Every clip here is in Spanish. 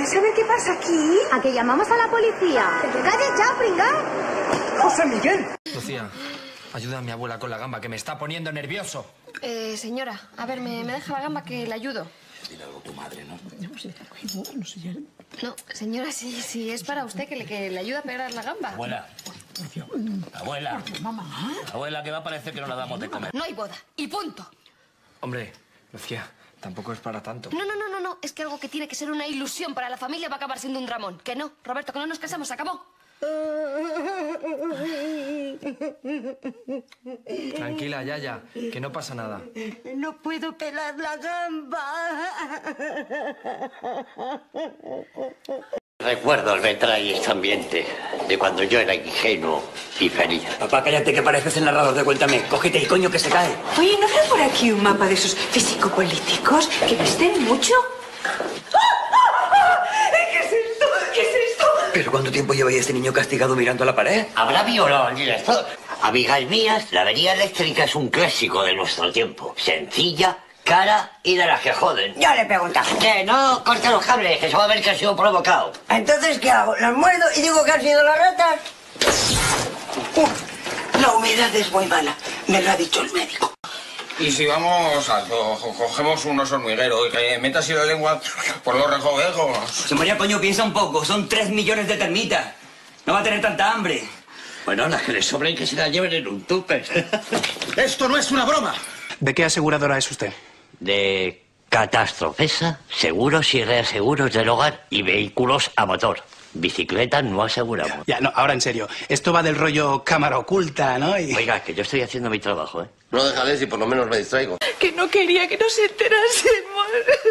¿Quieres saber qué pasa aquí? ¿A que llamamos a la policía? ¡Que te calles ya, pringao! ¡José Miguel! Lucía, ayuda a mi abuela con la gamba, que me está poniendo nervioso. Señora, a ver, ¿me deja la gamba que le ayudo? Dile algo a tu madre, ¿no? No, señora, si es para usted que le ayuda a pegar la gamba. Abuela. Abuela. Abuela, que va a parecer que no la damos de comer. No hay boda. Y punto. Hombre, Lucía, tampoco es para tanto. No. Es que algo que tiene que ser una ilusión para la familia va a acabar siendo un dramón. Que no, Roberto, que no nos casamos, se acabó. Tranquila, Yaya, que no pasa nada. No puedo pelar la gamba. Recuerdos me trae este ambiente de cuando yo era ingenuo y feliz. Papá, cállate, que pareces el narrador de Cuéntame. Cógete y coño que se cae. Oye, ¿no habrá por aquí un mapa de esos físico-políticos que visten mucho? ¿Qué es esto? ¿Qué es esto? ¿Pero cuánto tiempo lleva este niño castigado mirando a la pared? ¿Habrá violado al director? Amigas mías, la avería eléctrica es un clásico de nuestro tiempo. Sencilla, cara y de las que joden. Ya le preguntaba. Que no corte los cables, que se va a ver que ha sido provocado. Entonces, ¿qué hago? ¿Las muerdo y digo que han sido las ratas? La humedad es muy mala, me lo ha dicho el médico. Y si vamos alto, cogemos unos hormigueros y que metas así la lengua por los recovejos. José María, coño, piensa un poco. Son 3 millones de termitas. No va a tener tanta hambre. Bueno, las que les sobren que se las lleven en un tupper. ¡Esto no es una broma! ¿De qué aseguradora es usted? De Catastrofesa, seguros y reaseguros del hogar y vehículos a motor. Bicicletas no aseguramos. Ya, no, ahora en serio. Esto va del rollo cámara oculta, ¿no? Oiga, que yo estoy haciendo mi trabajo, ¿eh? No dejaré si por lo menos me distraigo. Que no quería que nos enterásemos.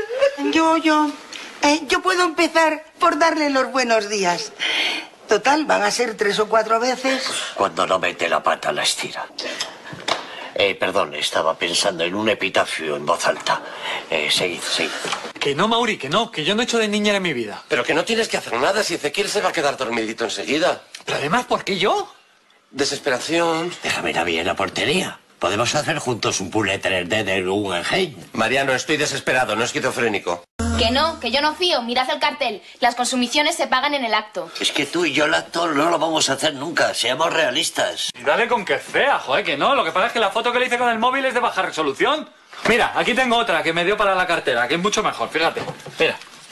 Yo puedo empezar por darle los buenos días. Total, van a ser 3 o 4 veces. Cuando no mete la pata, la estira. Perdón, estaba pensando en un epitafio en voz alta. Seguid. Que no, Mauri, que no, que yo no he hecho de niñera en mi vida. Pero que no tienes que hacer nada si Ezequiel se va a quedar dormidito enseguida. Pero además, ¿por qué yo? Desesperación. Déjame ir a mí en la portería. Podemos hacer juntos un puzzle 3D de Guggenheim. Mariano, estoy desesperado, no esquizofrénico. Que yo no fío. Mirad el cartel. Las consumiciones se pagan en el acto. Es que tú y yo el acto no lo vamos a hacer nunca. Seamos realistas. Y dale con que fea, joder, que no. Lo que pasa es que la foto que le hice con el móvil es de baja resolución. Mira, aquí tengo otra que me dio para la cartera, que es mucho mejor, fíjate. Mira.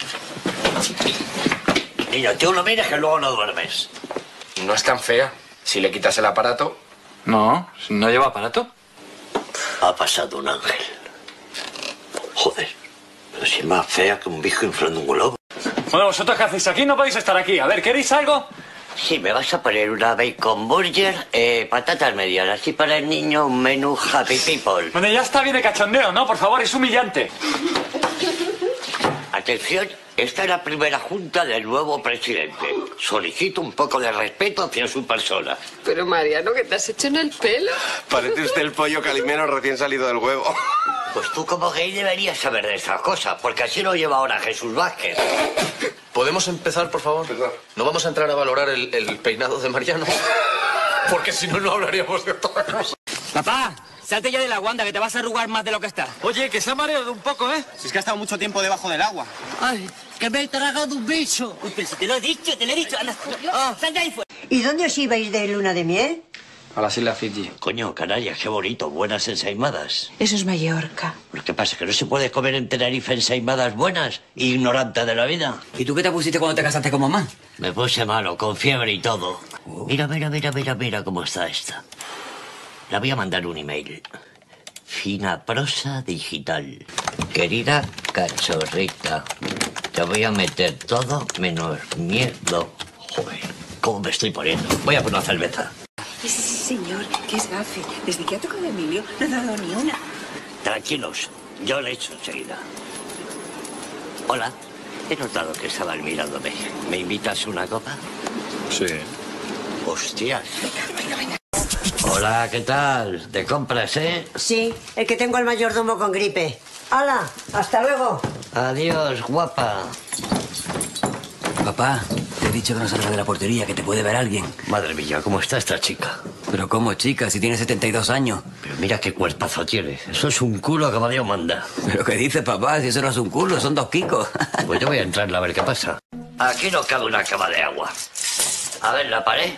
Niño, tú lo miras que luego no duermes. No es tan fea. Si le quitas el aparato. No, no lleva aparato. Ha pasado un ángel. Joder, pero si es más fea que un viejo inflando un globo. Bueno, ¿vosotros qué hacéis aquí? No podéis estar aquí. A ver, ¿queréis algo? Sí, me vas a poner una bacon burger, patatas medias, así para el niño, un menú happy people. Bueno, ya está bien de cachondeo, ¿no? Por favor, es humillante. Atención, esta es la primera junta del nuevo presidente. Solicito un poco de respeto hacia su persona. Pero, Mariano, ¿qué te has hecho en el pelo? Parece usted el pollo calimero recién salido del huevo. Pues tú como gay deberías saber de estas cosas, porque así lo lleva ahora Jesús Vázquez. ¿Podemos empezar, por favor? ¿No vamos a entrar a valorar el peinado de Mariano? Porque si no, no hablaríamos de otra cosa. Papá, salte ya de la guanda, que te vas a arrugar más de lo que está. Oye, que se ha mareado un poco, ¿eh? Si es que ha estado mucho tiempo debajo del agua. Ay, que me he tragado un bicho. Uy, pero si te lo he dicho, Anda. Sal de ahí fuera. ¿Y dónde os ibais de luna de miel? A las Islas Fiji. Coño, Canarias, qué bonito, buenas ensaimadas. Eso es Mallorca. Lo que pasa es que no se puede comer en Tenerife ensaimadas buenas, ignorante de la vida. ¿Y tú qué te pusiste cuando te casaste con mamá? Me puse malo, con fiebre y todo. Mira cómo está esta. La voy a mandar un email. Fina prosa digital. Querida cachorrita, te voy a meter todo menos miedo. Joder, ¿cómo me estoy poniendo? Voy a por una cerveza. Sí, señor, que es gafe. Desde que ha tocado Emilio, no ha dado ni una. Tranquilos, yo le echo enseguida. Hola, he notado que estaban mirándome. ¿Me invitas una copa? Sí. Hostias. Venga. Hola, ¿qué tal? ¿Te compras, Sí, el que tengo al mayordomo con gripe. ¡Hala! ¡Hasta luego! Adiós, guapa. Papá, te he dicho que no salgas de la portería, que te puede ver alguien. Madre mía, ¿cómo está esta chica? Pero ¿cómo, chica? Si tiene 72 años. Pero mira qué cuerpazo tiene. Eso es un culo que Amadeo manda. ¿Pero qué dices, papá? Si eso no es un culo, son 2 kikos. Pues yo voy a entrarle a ver qué pasa. Aquí no cabe una cama de agua. A ver, la pared.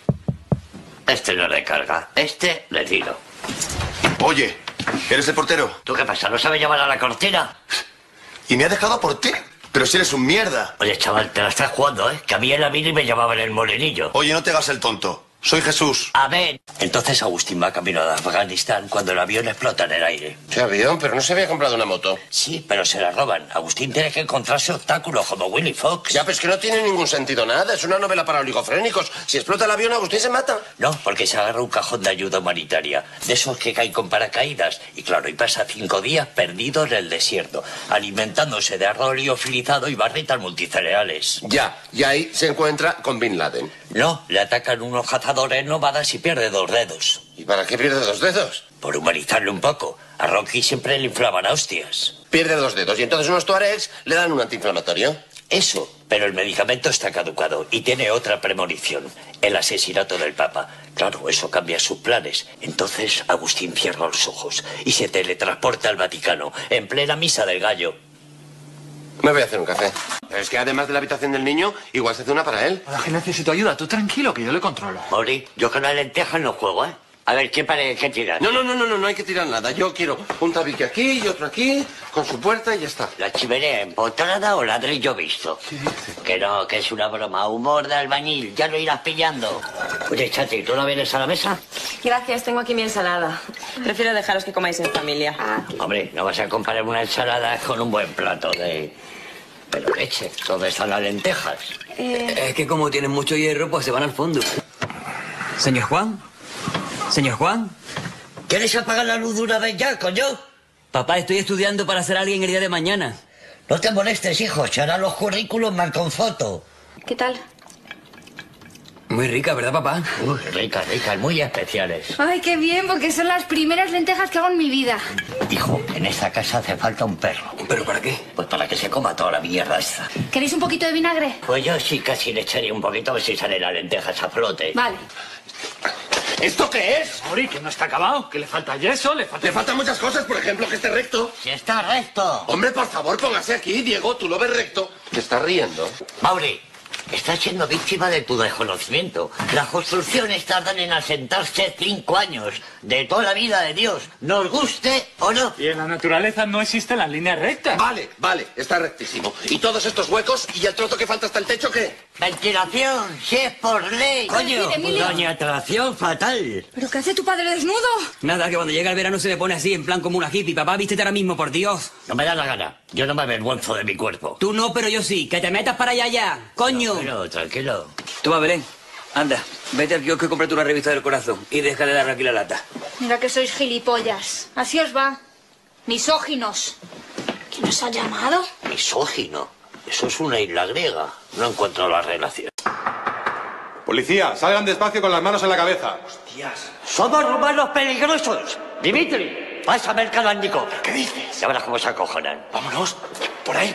Este no recarga. Este le tiro. Oye, ¿eres el portero? ¿Tú qué pasa? ¿No sabes llamar a la cortina? ¿Y me ha dejado por ti? Pero si eres un mierda. Oye, chaval, te la estás jugando, ¿eh? Que a mí en la mini me llamaban el morenillo. Oye, no te hagas el tonto. Soy Jesús. A ver. Entonces Agustín va camino de Afganistán cuando el avión explota en el aire. ¿Qué avión? Pero no se había comprado una moto. Sí, pero se la roban. Agustín tiene que encontrarse obstáculos como Willy Fox. Ya, pero es que no tiene ningún sentido nada. Es una novela para oligofrénicos. Si explota el avión, Agustín se mata. No, porque se agarra un cajón de ayuda humanitaria. De esos que caen con paracaídas. Y claro, y pasa 5 días perdido en el desierto, alimentándose de arroz liofilizado y barritas multicereales. Ya, y ahí se encuentra con Bin Laden. No, le atacan unos cazadores nómadas y pierde 2 dedos. ¿Y para qué pierde 2 dedos? Por humanizarle un poco. A Rocky siempre le inflaban a hostias. Pierde 2 dedos y entonces unos tuaregs le dan un antiinflamatorio. Eso, pero el medicamento está caducado y tiene otra premonición. El asesinato del Papa. Claro, eso cambia sus planes. Entonces Agustín cierra los ojos y se teletransporta al Vaticano, en plena misa del gallo. Me voy a hacer un café. Pero es que además de la habitación del niño, igual se hace una para él. Ahora que necesito ayuda, tú tranquilo, que yo le controlo. Mori, yo con las lentejas no juego, ¿eh? A ver, ¿qué tirar? No hay que tirar nada. Yo quiero un tabique aquí y otro aquí, con su puerta y ya está. ¿La chimenea empotrada o ladrillo visto? ¿Qué dice? Que no, que es una broma. Humor de albañil, ya lo irás pillando. Oye, Chati, ¿tú no vienes a la mesa? Gracias, tengo aquí mi ensalada. Prefiero dejaros que comáis en familia. Hombre, no vas a comparar una ensalada con un buen plato de... Pero leche, ¿dónde están las lentejas? Es que como tienen mucho hierro, pues se van al fondo. Señor Juan. Señor Juan. ¿Quieres apagar la luz de una vez ya, coño? Papá, estoy estudiando para ser alguien el día de mañana. No te molestes, hijo. Se harán los currículos mal con foto. ¿Qué tal? Muy rica, ¿verdad, papá? Uy, ricas, muy especiales. Ay, qué bien, porque son las primeras lentejas que hago en mi vida. Hijo, en esta casa hace falta un perro. ¿Pero para qué? Pues para que se coma toda la mierda esta. ¿Queréis un poquito de vinagre? Pues yo sí casi le echaría un poquito a ver si salen las lentejas a flote. Vale. ¿Esto qué es? Mori, que no está acabado, que le falta yeso, le faltan muchas cosas, por ejemplo, que esté recto. ¡Si está recto! Hombre, por favor, póngase aquí, Diego, tú lo ves recto. ¿Te estás riendo? Mauri, estás siendo víctima de tu desconocimiento. Las construcciones tardan en asentarse 5 años. De toda la vida de Dios, nos guste o no. Y en la naturaleza no existen las líneas rectas. Vale, está rectísimo. ¿Y todos estos huecos y el trozo que falta hasta el techo qué? Ventilación, si es por ley. Coño, doña atracción fatal. ¿Pero qué hace tu padre desnudo? Nada, que cuando llega el verano se me pone así, en plan como una hippie. Papá, vístete ahora mismo, por Dios. No me da la gana. Yo no me avergüenzo de mi cuerpo. Tú no, pero yo sí. Que te metas para allá ya, coño. Pero, tranquilo. Toma, Belén. Anda, vete al kiosco y cómprate una revista del corazón. Y deja de dar aquí la lata. Mira que sois gilipollas. Así os va. Misóginos. ¿Quién os ha llamado? Misógino. Eso es una isla griega. No encuentro la relación. Policía, salgan despacio con las manos en la cabeza. Hostias. ¡Somos humanos peligrosos! Dimitri, pásame el Kalashnikov. ¿Qué dices? Ya verás cómo se acojonan. Vámonos. Por ahí.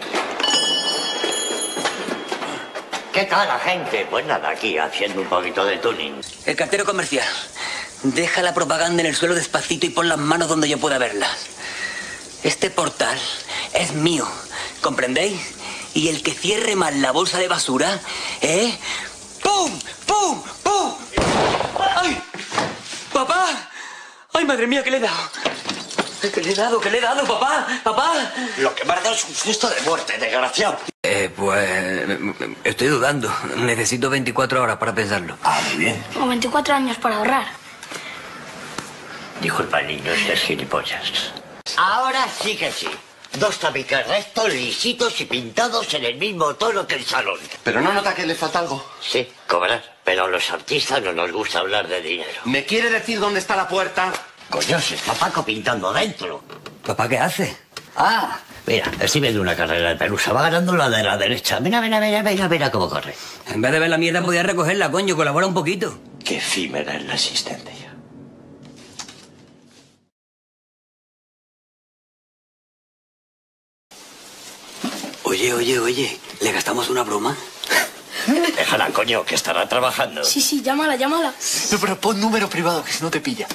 ¿Qué tal la gente? Pues nada, aquí haciendo un poquito de tuning. El cartero comercial. Deja la propaganda en el suelo despacito y pon las manos donde yo pueda verlas. Este portal es mío, ¿comprendéis? Y el que cierre mal la bolsa de basura, ¡pum! ¡Pum! ¡Pum! ¡Ay! ¡Papá! ¡Ay, madre mía, qué le he dado! ¿Qué le he dado, papá? ¡Papá! Lo que me ha dado es un susto de muerte, desgraciado. Pues estoy dudando. Necesito 24 horas para pensarlo. Ah, muy bien. O 24 años para ahorrar. Disculpa, niño, es gilipollas. Ahora sí que sí. 2 tabiques rectos, lisitos y pintados en el mismo tono que el salón. ¿Pero no nota que le falta algo? Sí, cobrar. Pero a los artistas no nos gusta hablar de dinero. ¿Me quiere decir dónde está la puerta? Coño, se está Paco pintando dentro. ¿Papá qué hace? Ah, mira, estoy viendo una carrera de pelusa. Va ganando la de la derecha. Mira cómo corre. En vez de ver la mierda, podía recogerla, coño. Colabora un poquito. Qué efímera es la existencia. Oye, ¿le gastamos una broma? Déjala, coño, que estará trabajando. Sí, llámala. No, pero pon número privado, que si no te pilla.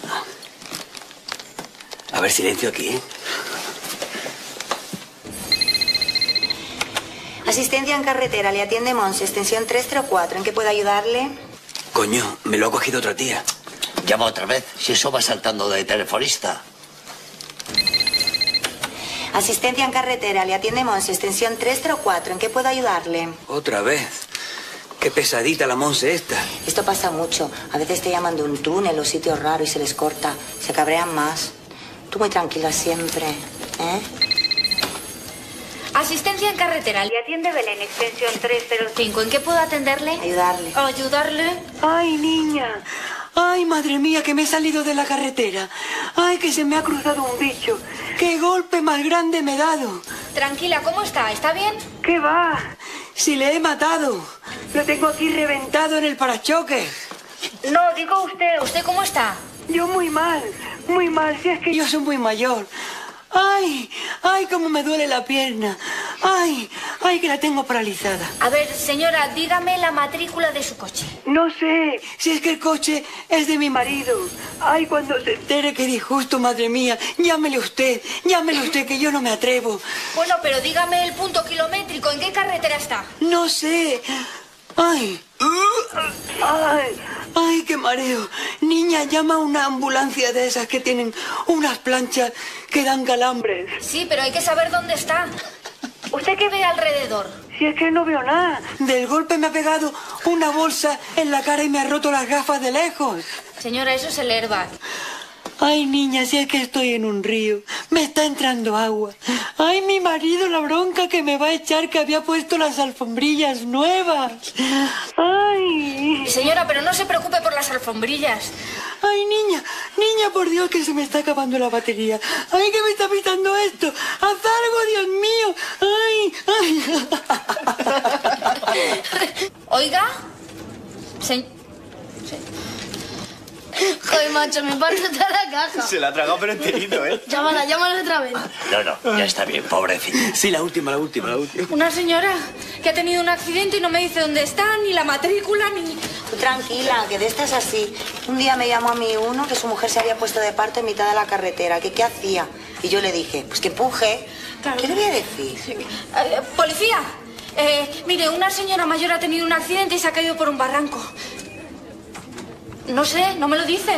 A ver, silencio aquí, ¿eh? Asistencia en carretera, le atiende Monse, extensión 304. ¿En qué puedo ayudarle? Coño, me lo ha cogido otra tía. Llama otra vez, si eso va saltando de telefonista. Asistencia en carretera, le atiende Monse, extensión 304. ¿En qué puedo ayudarle? Otra vez. Qué pesadita la Monse esta. Esto pasa mucho. A veces te llaman de un túnel o sitios raros y se les corta. Se cabrean más. Tú muy tranquila siempre, ¿eh? Asistencia en carretera. Le atiende Belén, extensión 305. ¿En qué puedo atenderle? Ayudarle. ¿Ayudarle? Ay, niña. Ay, madre mía, que me he salido de la carretera. Ay, que se me ha cruzado un bicho. ¡Qué golpe más grande me he dado! Tranquila, ¿cómo está? ¿Está bien? ¿Qué va? Si le he matado. Lo tengo aquí reventado en el parachoques. No, digo usted. ¿Usted cómo está? Yo muy mal, si es que yo soy muy mayor. ¡Ay! ¡Ay, cómo me duele la pierna! ¡Ay! ¡Ay, que la tengo paralizada! A ver, señora, dígame la matrícula de su coche. No sé, si es que el coche es de mi marido. ¡Ay, cuando se entere qué disgusto, madre mía! Llámele usted, que yo no me atrevo. Bueno, pero dígame el punto kilométrico. ¿En qué carretera está? No sé. ¡Ay! ¡Ay! ¡Ay, qué mareo! Niña, llama a una ambulancia de esas que tienen unas planchas que dan calambres. Sí, pero hay que saber dónde está. ¿Usted qué ve alrededor? Si es que no veo nada. Del golpe me ha pegado una bolsa en la cara y me ha roto las gafas de lejos. Señora, eso es el airbag. Ay, niña, si es que estoy en un río. Me está entrando agua. Ay, mi marido, la bronca que me va a echar, que había puesto las alfombrillas nuevas. Ay. Señora, pero no se preocupe por las alfombrillas. Ay, niña, por Dios, que se me está acabando la batería. Ay, que me está pitando esto. Haz algo, Dios mío. Ay. Oiga. Joder, macho, me parto toda la caja. Se la ha tragado pero enterito, ¿eh? Llámala otra vez. No, ya está bien, pobrecita. Sí, la última. Una señora que ha tenido un accidente y no me dice dónde está, ni la matrícula, ni... Tú tranquila, que de estas así. Un día me llamó a mí uno que su mujer se había puesto de parto en mitad de la carretera. Que qué hacía. Y yo le dije, pues que empuje. Claro. ¿Qué le voy a decir? Policía, mire, una señora mayor ha tenido un accidente y se ha caído por un barranco. No sé, no me lo dice.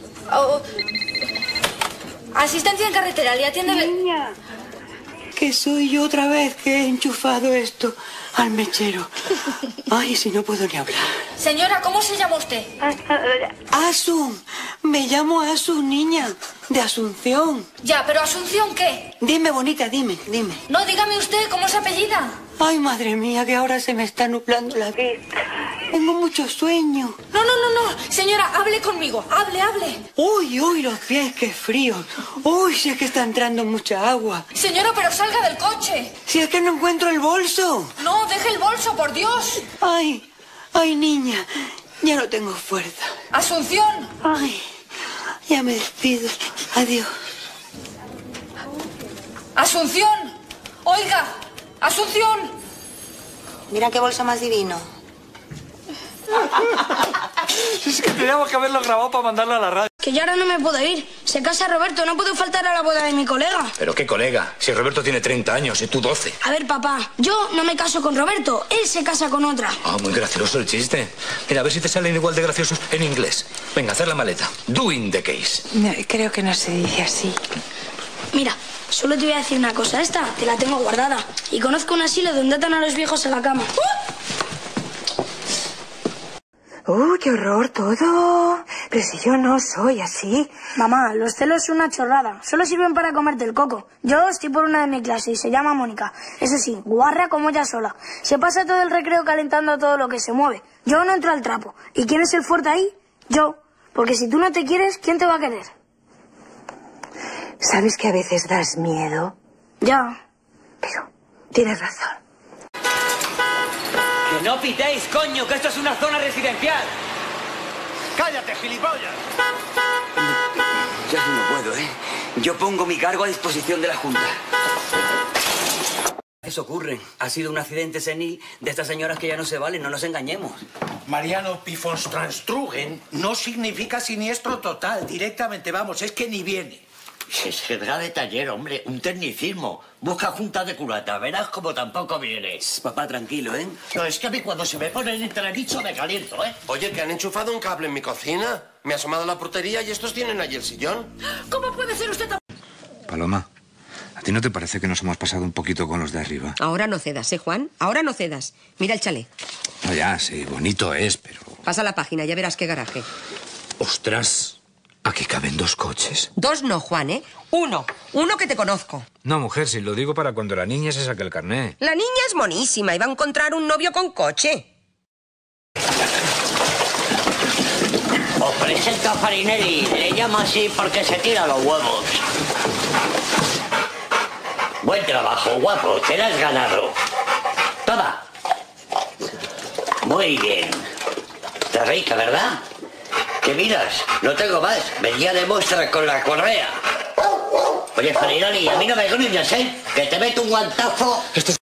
Asistencia en carretera, le atiende... Niña, que soy yo otra vez que he enchufado esto al mechero. Ay, si no puedo ni hablar. Señora, ¿cómo se llama usted? Asun. Me llamo Asun, niña. De Asunción. Ya, pero ¿Asunción qué? Dime, bonita, dime. No, dígame usted, ¿cómo se apellida? Ay, madre mía, que ahora se me está nublando la vista. Tengo mucho sueño. No. Señora, hable conmigo. Hable. Uy, los pies, qué frío. Uy, si es que está entrando mucha agua. Señora, pero salga del coche. Si es que no encuentro el bolso. No, deje el bolso, por Dios. Ay, niña, ya no tengo fuerza. Asunción. Ay, ya me despido. Adiós. Asunción. Oiga, Asunción. Mira qué bolso más divino. Es que teníamos que haberlo grabado para mandarlo a la radio. Que yo ahora no me puedo ir. Se casa Roberto, no puedo faltar a la boda de mi colega. ¿Pero qué colega? Si Roberto tiene 30 años y tú 12. A ver, papá, yo no me caso con Roberto, él se casa con otra. Ah, muy gracioso el chiste. Mira, a ver si te salen igual de graciosos en inglés. Venga, hacer la maleta. Doing the case. No, creo que no se dice así. Mira, solo te voy a decir una cosa. Esta te la tengo guardada. Y conozco un asilo donde atan a los viejos en la cama. ¡Qué horror todo! Pero si yo no soy así. Mamá, los celos son una chorrada. Solo sirven para comerte el coco. Yo estoy por una de mi clase y se llama Mónica. Eso sí, guarra como ella sola. Se pasa todo el recreo calentando todo lo que se mueve. Yo no entro al trapo. ¿Y quién es el fuerte ahí? Yo. Porque si tú no te quieres, ¿quién te va a querer? ¿Sabes que a veces das miedo? Ya. Pero tienes razón. ¡Que no pitéis, coño! ¡Que esto es una zona residencial! ¡Cállate, gilipollas! Ya no puedo, ¿eh? Yo pongo mi cargo a disposición de la Junta. Eso ocurre. Ha sido un accidente senil de estas señoras que ya no se valen, no nos engañemos. Mariano Pifonstranstrugen no significa siniestro total. Directamente, vamos, es que ni viene. Si es jerga de taller, hombre, un tecnicismo. Busca junta de culata, verás como tampoco vienes. Papá, tranquilo, ¿eh? No, es que a mí cuando se me pone el entredicho me caliento, ¿eh? Oye, que han enchufado un cable en mi cocina. Me ha asomado a la portería y estos tienen allí el sillón. ¿Cómo puede ser usted tan... Paloma, ¿a ti no te parece que nos hemos pasado un poquito con los de arriba? Ahora no cedas, ¿eh, Juan? Ahora no cedas. Mira el chalet. No, ya, sí, bonito es, pero... Pasa la página, ya verás qué garaje. ¡Ostras! Aquí caben 2 coches. 2 no, Juan, ¿eh? 1. 1 que te conozco. No, mujer, si lo digo para cuando la niña se saque el carné. La niña es monísima y va a encontrar un novio con coche. Os presento a Farinelli. Le llamo así porque se tira los huevos. Buen trabajo, guapo. Te lo has ganado. Toma. Muy bien. Está rica, ¿verdad? ¿Qué miras? No tengo más. Venía de muestra con la correa. Oye, Farinelli, a mí no me gruñas, ¿eh? Que te meto un guantazo.